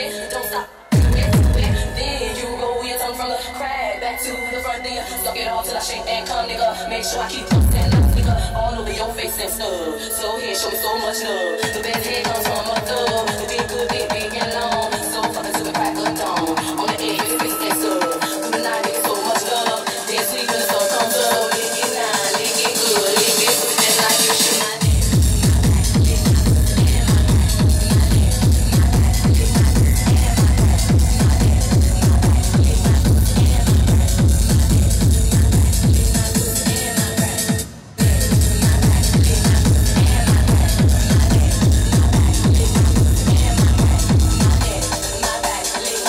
it, don't stop. Then you roll your tongue from the crack back to the front. Then you suck it off till I shake and come, nigga. Make sure I keep that nice nigga all over your face and stuff. So here, show me so much love. The best head comes from a thug. The